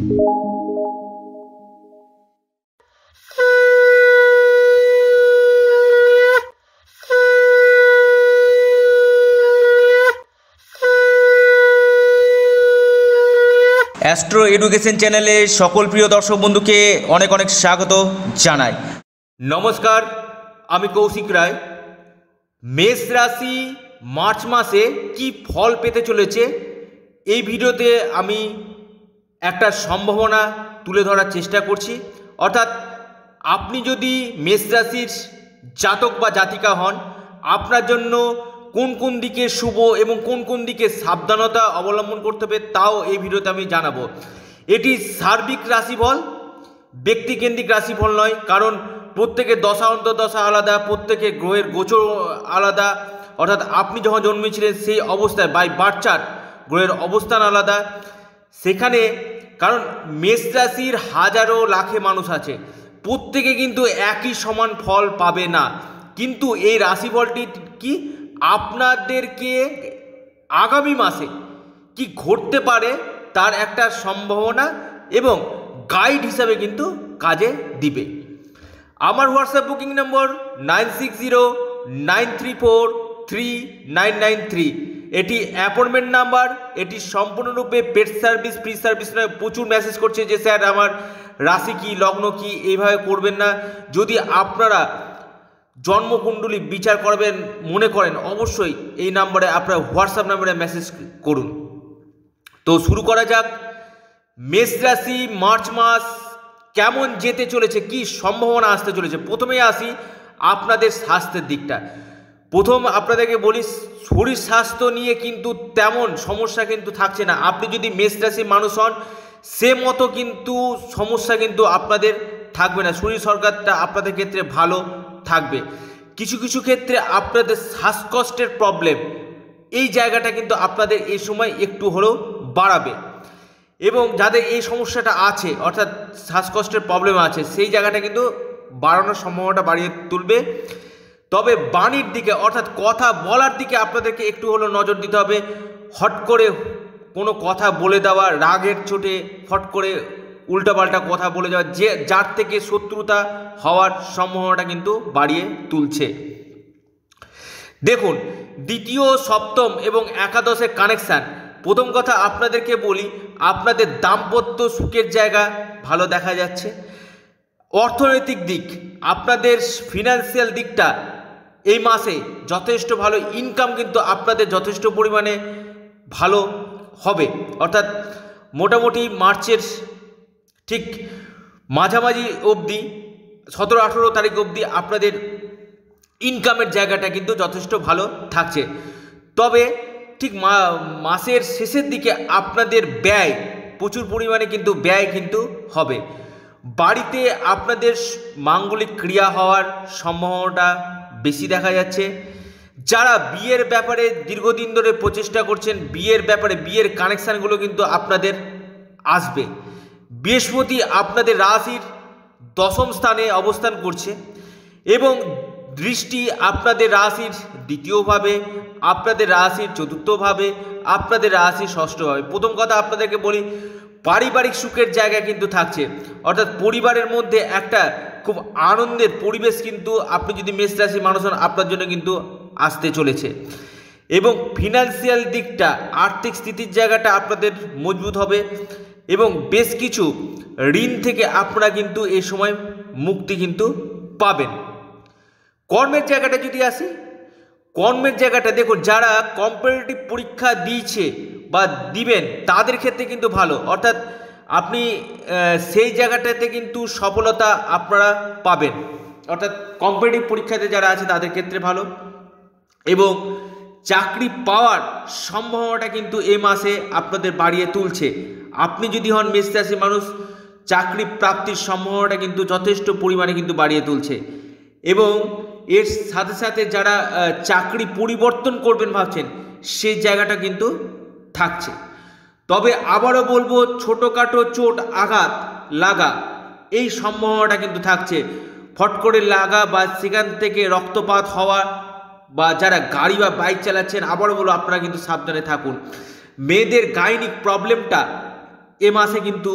Astro education চ্যানেলে সকল প্রিয় দর্শক বন্ধুকে অনেক অনেক স্বাগত জানাই। নমস্কার, আমি কৌশিক রায়। মেষ রাশি মার্চ মাসে কি ফল পেতে চলেছে এই ভিডিওতে আমি একটা সম্ভাবনা তুলে ধরার চেষ্টা করছি। অর্থাৎ আপনি যদি মেষ রাশির জাতক বা জাতিকা হন, আপনার জন্য কোন কোন দিকে শুভ এবং কোন কোন দিকে সাবধানতা অবলম্বন করতে হবে তাও এই ভিডিওতে আমি জানাবো। এটি সার্বিক রাশিফল, ব্যক্তিকেন্দ্রিক রাশিফল নয়, কারণ প্রত্যেকের দশা অন্তর্দশা আলাদা, প্রত্যেকের গ্রহের গোচর আলাদা। অর্থাৎ আপনি যখন জন্মেছিলেন সেই অবস্থায় বাই বার্থ চার্ট গ্রহের অবস্থান আলাদা। সেখানে কারণ মেষ রাশির হাজারো লাখে মানুষ আছে, প্রত্যেকে কিন্তু একই সমান ফল পাবে না। কিন্তু এই রাশিফলটি কি আপনাদেরকে আগামী মাসে কি ঘটতে পারে তার একটা সম্ভাবনা এবং গাইড হিসাবে কিন্তু কাজে দিবে। আমার হোয়াটসঅ্যাপ বুকিং নম্বর 9609343993। এটি অ্যাপয়েন্টমেন্ট নাম্বার। এটি সম্পূর্ণরূপে পেড সার্ভিস, ফ্রি সার্ভিস নয়। প্রচুর মেসেজ করছে যে স্যার আমার রাশি কি, লগ্ন কি, এইভাবে করবেন না। যদি আপনারা জন্মকুণ্ডলী বিচার করবেন মনে করেন, অবশ্যই এই নাম্বারে আপনার হোয়াটসঅ্যাপ নাম্বারে মেসেজ করুন। তো শুরু করা যাক। মেষ রাশি মার্চ মাস কেমন যেতে চলেছে, কি সম্ভাবনা আসতে চলেছে। প্রথমেই আসি আপনাদের স্বাস্থ্যের দিকটা। প্রথম আপনাদেরকে বলি, শরীর স্বাস্থ্য নিয়ে কিন্তু তেমন সমস্যা কিন্তু থাকছে না। আপনি যদি মেষ রাশির মানুষ হন, সে মতো কিন্তু সমস্যা কিন্তু আপনাদের থাকবে না। শরীর সরকারটা আপনাদের ক্ষেত্রে ভালো থাকবে। কিছু কিছু ক্ষেত্রে আপনাদের শ্বাসকষ্টের প্রবলেম, এই জায়গাটা কিন্তু আপনাদের এই সময় একটু হলেও বাড়াবে। এবং যাদের এই সমস্যাটা আছে, অর্থাৎ শ্বাসকষ্টের প্রবলেম আছে, সেই জায়গাটা কিন্তু বাড়ানোর সম্ভাবনাটা বাড়িয়ে তুলবে। তবে বাণীর দিকে, অর্থাৎ কথা বলার দিকে আপনাদেরকে একটু হলেও নজর দিতে হবে। হট করে কোনো কথা বলে দেওয়া, রাগের চোটে হট করে উল্টাপাল্টা কথা বলে যাওয়া, যে যার থেকে শত্রুতা হওয়ার সম্ভাবনাটা কিন্তু বাড়িয়ে তুলছে। দেখুন, দ্বিতীয়, সপ্তম এবং একাদশের কানেকশান। প্রথম কথা আপনাদেরকে বলি, আপনাদের দাম্পত্য সুখের জায়গা ভালো দেখা যাচ্ছে। অর্থনৈতিক দিক, আপনাদের ফিনান্সিয়াল দিকটা এই মাসে যথেষ্ট ভালো। ইনকাম কিন্তু আপনাদের যথেষ্ট পরিমাণে ভালো হবে। অর্থাৎ মোটামুটি মার্চের ঠিক মাঝামাঝি অবধি, 17-18 তারিখ অবধি আপনাদের ইনকামের জায়গাটা কিন্তু যথেষ্ট ভালো থাকছে। তবে ঠিক মাসের শেষের দিকে আপনাদের ব্যয়, প্রচুর পরিমাণে কিন্তু ব্যয় কিন্তু হবে। বাড়িতে আপনাদের মাঙ্গলিক ক্রিয়া হওয়ার সম্ভাবনাটা বেশি দেখা যাচ্ছে। যারা বিয়ের ব্যাপারে দীর্ঘদিন ধরে প্রচেষ্টা করছেন, বিয়ের ব্যাপারে বিয়ের কানেকশানগুলো কিন্তু আপনাদের আসবে। বৃহস্পতি আপনাদের রাশির দশম স্থানে অবস্থান করছে এবং দৃষ্টি আপনাদের রাশির দ্বিতীয়ভাবে, আপনাদের রাশির চতুর্থভাবে, আপনাদের রাশির ষষ্ঠভাবে। প্রথম কথা আপনাদেরকে বলি, পারিবারিক সুখের জায়গা কিন্তু থাকছে। অর্থাৎ পরিবারের মধ্যে একটা খুব আনন্দের পরিবেশ কিন্তু আপনি যদি মেষ রাশির মানুষ হন, আপনার জন্য কিন্তু আসতে চলেছে। এবং ফিনান্সিয়াল দিকটা, আর্থিক স্থিতির জায়গাটা আপনাদের মজবুত হবে এবং বেশ কিছু ঋণ থেকে আপনারা কিন্তু এই সময় মুক্তি কিন্তু পাবেন। কর্মের জায়গাটা যদি আসি, কর্মের জায়গাটা দেখুন, যারা কম্পিটিটিভ পরীক্ষা দিয়েছে বা দিবেন তাদের ক্ষেত্রে কিন্তু ভালো। অর্থাৎ আপনি সেই জায়গাটাতে কিন্তু সফলতা আপনারা পাবেন। অর্থাৎ কম্পিটিটিভ পরীক্ষাতে যারা আছে তাদের ক্ষেত্রে ভালো এবং চাকরি পাওয়ার সম্ভাবনাটা কিন্তু এই মাসে আপনাদের বাড়িয়ে তুলছে। আপনি যদি হন মেষ রাশির মানুষ, চাকরি প্রাপ্তির সম্ভাবনাটা কিন্তু যথেষ্ট পরিমাণে কিন্তু বাড়িয়ে তুলছে। এবং এর সাথে সাথে যারা চাকরি পরিবর্তন করবেন ভাবছেন, সেই জায়গাটা কিন্তু থাকছে। তবে আবারও বলবো, ছোটোখাটো চোট আঘাত লাগা এই সম্ভাবনাটা কিন্তু থাকছে। ফট করে লাগা বা সেখান থেকে রক্তপাত হওয়া, বা যারা গাড়ি বা বাইক চালাচ্ছেন, আবারও বলবো আপনারা কিন্তু সাবধানে থাকুন। মেয়েদের গাইনিক প্রবলেমটা এ মাসে কিন্তু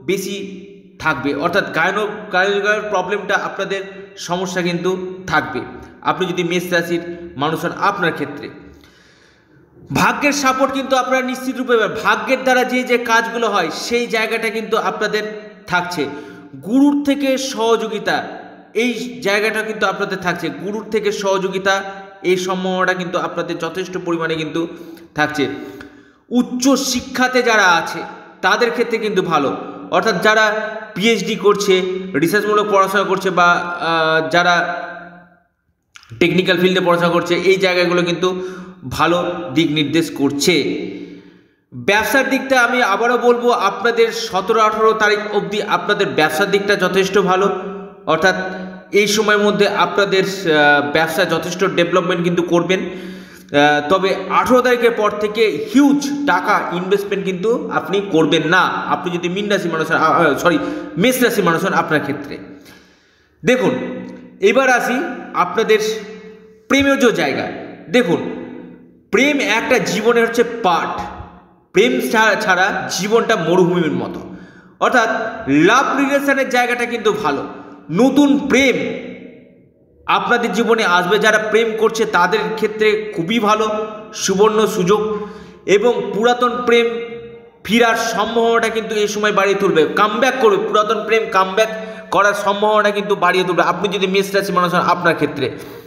বেশি থাকবে, অর্থাৎ গাইনোকয়েড প্রবলেমটা আপনাদের সমস্যা কিন্তু থাকবে আপনি যদি মেষ রাশির মানুষ হন। আপনার ক্ষেত্রে ভাগ্যের সাপোর্ট কিন্তু আপনারা নিশ্চিত রূপে ভাগ্যের দ্বারা যে কাজগুলো হয় সেই জায়গাটা কিন্তু আপনাদের থাকছে। গুরুর থেকে সহযোগিতা, এই জায়গাটা কিন্তু আপনাদের থাকছে। গুরুর থেকে সহযোগিতা, এই সম্ভাবনাটা কিন্তু আপনাদের যথেষ্ট পরিমাণে কিন্তু থাকছে। উচ্চ শিক্ষাতে যারা আছে তাদের ক্ষেত্রে কিন্তু ভালো, অর্থাৎ যারা পিএইচডি করছে, রিসার্চমূলক পড়াশোনা করছে, বা যারা টেকনিক্যাল ফিল্ডে পড়াশোনা করছে, এই জায়গাগুলো কিন্তু ভালো দিক নির্দেশ করছে। ব্যবসার দিকটা আমি আবারও বলবো, আপনাদের 17-18 তারিখ অবধি আপনাদের ব্যবসার দিকটা যথেষ্ট ভালো, অর্থাৎ এই সময়ের মধ্যে আপনাদের ব্যবসা যথেষ্ট ডেভেলপমেন্ট কিন্তু করবেন। তবে 18 তারিখের পর থেকে হিউজ টাকা ইনভেস্টমেন্ট কিন্তু আপনি করবেন না, আপনি যদি মীন রাশি মানুষ হন, মেষ রাশি মানুষ হন। আপনার ক্ষেত্রে দেখুন, এবার আসি আপনাদের প্রেমের যে জায়গা। দেখুন, প্রেম একটা জীবনের হচ্ছে পার্ট, প্রেম ছাড়া জীবনটা মরুভূমির মতো, অর্থাৎ লাভ রিলেশনের জায়গাটা কিন্তু ভালো। নতুন প্রেম আপনাদের জীবনে আসবে, যারা প্রেম করছে তাদের ক্ষেত্রে খুবই ভালো সুবর্ণ সুযোগ, এবং পুরাতন প্রেম ফিরার সম্ভাবনাটা কিন্তু এই সময় বাড়িয়ে তুলবে, কামব্যাক করবে, পুরাতন প্রেম কামব্যাক করার সম্ভাবনা কিন্তু বাড়িয়ে তুলবে আপনি যদি মেষ রাশি মানুষ হন। আপনার ক্ষেত্রে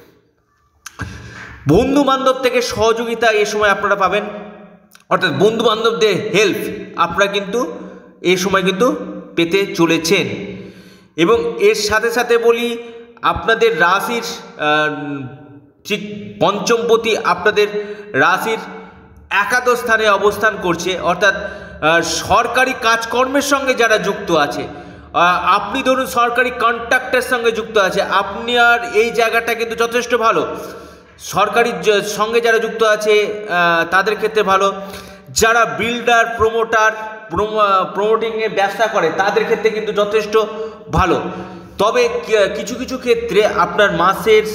বন্ধু বান্ধব থেকে সহযোগিতা এই সময় আপনারা পাবেন, অর্থাৎ বন্ধু বান্ধবদের হেল্প আপনারা কিন্তু এই সময় কিন্তু পেতে চলেছেন। এবং এর সাথে সাথে বলি, আপনাদের রাশির ঠিক পঞ্চমপতি আপনাদের রাশির একাদশ স্থানে অবস্থান করছে, অর্থাৎ সরকারি কাজকর্মের সঙ্গে যারা যুক্ত আছে, আপনি ধরুন সরকারি কন্ট্রাক্টের সঙ্গে যুক্ত আছে, আপনার এই জায়গাটা কিন্তু যথেষ্ট ভালো। সরকারি সঙ্গে যারা যুক্ত আছে তাদের ক্ষেত্রে ভালো। যারা বিল্ডার, প্রমোটিংয়ে ব্যবসা করে তাদের ক্ষেত্রে কিন্তু যথেষ্ট ভালো। তবে কিছু কিছু ক্ষেত্রে আপনার মাসের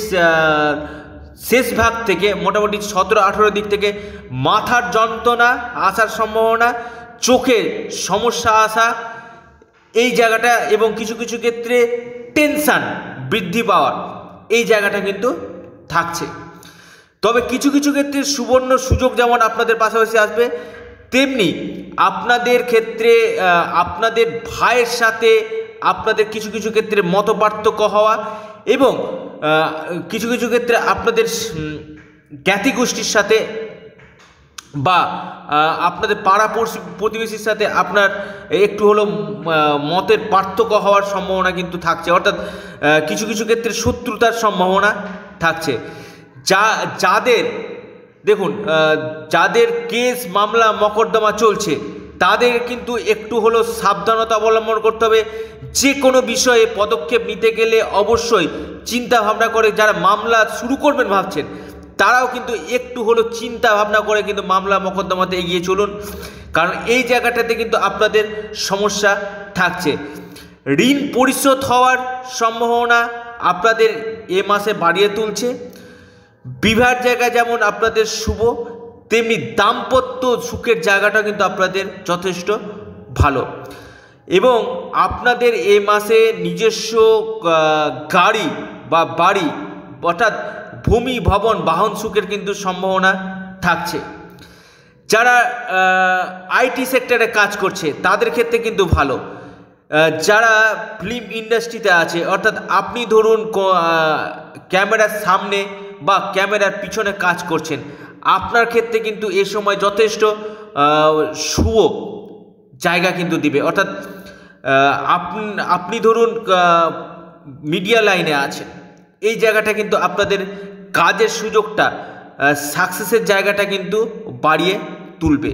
শেষ ভাগ থেকে মোটামুটি 17-18 দিক থেকে মাথার যন্ত্রণা আসার সম্ভাবনা, চোখের সমস্যা আসা, এই জায়গাটা, এবং কিছু কিছু ক্ষেত্রে টেনশন বৃদ্ধি পাওয়ার এই জায়গাটা কিন্তু থাকছে। তবে কিছু কিছু ক্ষেত্রে সুবর্ণ সুযোগ যেমন আপনাদের পাশাপাশি আসবে, তেমনি আপনাদের ক্ষেত্রে আপনাদের ভাইয়ের সাথে আপনাদের কিছু কিছু ক্ষেত্রে মতপার্থক্য হওয়া, এবং কিছু কিছু ক্ষেত্রে আপনাদের জ্ঞাতি গোষ্ঠীর সাথে বা আপনাদের পাড়া প্রতিবেশীর সাথে আপনার একটু হলো মতের পার্থক্য হওয়ার সম্ভাবনা কিন্তু থাকছে, অর্থাৎ কিছু কিছু ক্ষেত্রে শত্রুতার সম্ভাবনা থাকছে। যাদের দেখুন, যাদের কেস মামলা মকদ্দমা চলছে তাদের কিন্তু একটু হলো সাবধানতা অবলম্বন করতে হবে। যে কোনো বিষয়ে পদক্ষেপ নিতে গেলে অবশ্যই চিন্তা ভাবনা করে, যারা মামলা শুরু করবেন ভাবছেন তারাও কিন্তু একটু হলো চিন্তা ভাবনা করে কিন্তু মামলা মকদ্দমাতে এগিয়ে চলুন, কারণ এই জায়গাটাতে কিন্তু আপনাদের সমস্যা থাকছে। ঋণ পরিশোধ হওয়ার সম্ভাবনা আপনাদের এ মাসে বাড়িয়ে তুলছে। বিবাহের জায়গা যেমন আপনাদের শুভ, তেমনি দাম্পত্য সুখের জায়গাটা কিন্তু আপনাদের যথেষ্ট ভালো। এবং আপনাদের এই মাসে নিজস্ব গাড়ি বা বাড়ি, অর্থাৎ ভূমি ভবন বাহন সুখের কিন্তু সম্ভাবনা থাকছে। যারা আইটি সেক্টরে কাজ করছে তাদের ক্ষেত্রে কিন্তু ভালো। যারা ফিল্ম ইন্ডাস্ট্রিতে আছে, অর্থাৎ আপনি ধরুন ক্যামেরার সামনে বা ক্যামেরার পিছনে কাজ করছেন, আপনার ক্ষেত্রে কিন্তু এ সময় যথেষ্ট শুভ জায়গা কিন্তু দিবে, অর্থাৎ আপনি ধরুন মিডিয়া লাইনে আছেন, এই জায়গাটা কিন্তু আপনাদের কাজের সুযোগটা, সাকসেসের জায়গাটা কিন্তু বাড়িয়ে তুলবে।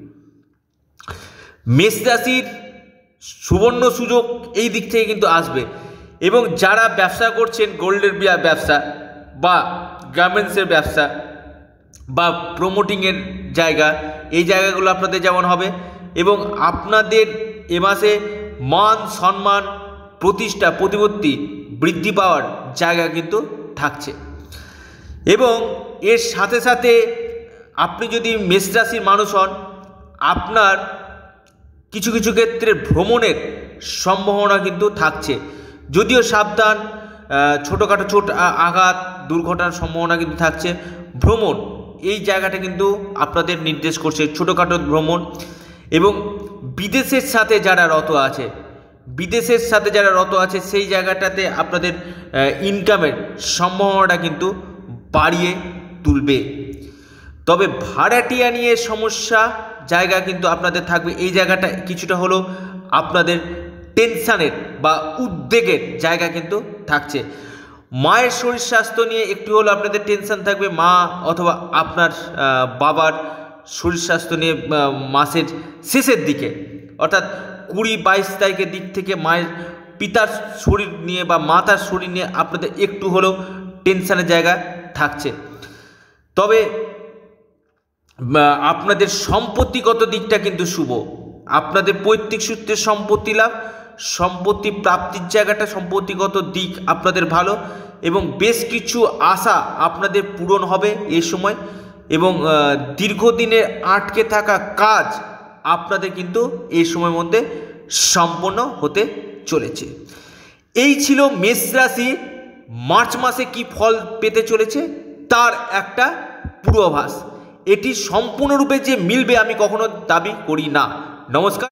মেষ রাশির সুবর্ণ সুযোগ এই দিক থেকে কিন্তু আসবে। এবং যারা ব্যবসা করছেন, গোল্ডের ব্যবসা বা গার্মেন্টসের ব্যবসা বা প্রমোটিংয়ের জায়গা, এই জায়গাগুলো আপনাদের যেমন হবে, এবং আপনাদের এ মাসে মান সম্মান প্রতিষ্ঠা প্রতিপত্তি বৃদ্ধি পাওয়ার জায়গা কিন্তু থাকছে। এবং এর সাথে সাথে আপনি যদি মেষ রাশির মানুষ হন, আপনার কিছু কিছু ক্ষেত্রে ভ্রমণের সম্ভাবনা কিন্তু থাকছে, যদিও সাবধান, ছোটোখাটো চোট আঘাত দুর্ঘটনার সম্ভাবনা কিন্তু থাকছে। ভ্রমণ এই জায়গাটা কিন্তু আপনাদের নির্দেশ করছে ছোটোখাটো ভ্রমণ, এবং বিদেশের সাথে যারা রত আছে, বিদেশের সাথে যারা রত আছে সেই জায়গাটাতে আপনাদের ইনকামের সম্ভাবনাটা কিন্তু বাড়িয়ে তুলবে। তবে ভাড়াটিয়া নিয়ে সমস্যা জায়গা কিন্তু আপনাদের থাকবে, এই জায়গাটা কিছুটা হলেও আপনাদের টেনশানের বা উদ্বেগের জায়গা কিন্তু থাকছে। মায়ের শরীর স্বাস্থ্য নিয়ে একটু হলেও আপনাদের টেনশান থাকবে, মা অথবা আপনার বাবার শরীর স্বাস্থ্য নিয়ে মাসের শেষের দিকে অর্থাৎ 20-22 তারিখের দিক থেকে মায়ের পিতার শরীর নিয়ে বা মাতার শরীর নিয়ে আপনাদের একটু হলেও টেনশানের জায়গা থাকছে। তবে আপনাদের সম্পত্তিগত দিকটা কিন্তু শুভ, আপনাদের পৈতৃক সূত্রে সম্পত্তি লাভ, সম্পত্তি প্রাপ্তির জায়গাটা, সম্পত্তিগত দিক আপনাদের ভালো, এবং বেশ কিছু আশা আপনাদের পূরণ হবে এই সময়, এবং দীর্ঘদিনের আটকে থাকা কাজ আপনাদের কিন্তু এই সময়ের মধ্যে সম্পন্ন হতে চলেছে। এই ছিল মেষ রাশি মার্চ মাসে কি ফল পেতে চলেছে তার একটা পূর্বাভাস। এটি সম্পূর্ণরূপে যে মিলবে আমি কখনো দাবি করি না। নমস্কার।